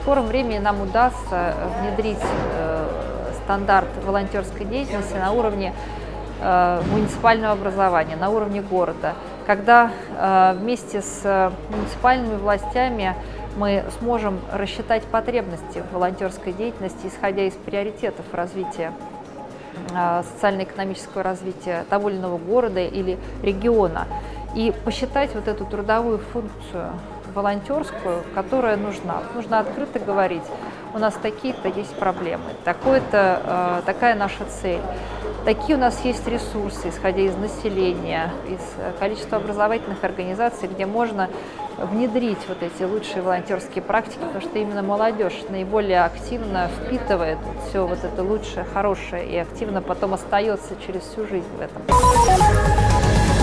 скором времени нам удастся внедрить стандарт волонтерской деятельности на уровне муниципального образования, на уровне города, когда вместе с муниципальными властями мы сможем рассчитать потребности в волонтерской деятельности, исходя из приоритетов развития социально-экономического развития того или иного города или региона, и посчитать вот эту трудовую функцию волонтерскую, которая нужна. Нужно открыто говорить: у нас такие-то есть проблемы, такая наша цель, такие у нас есть ресурсы, исходя из населения, из количества образовательных организаций, где можно внедрить вот эти лучшие волонтерские практики, потому что именно молодежь наиболее активно впитывает все вот это лучшее, хорошее и активно потом остается через всю жизнь в этом.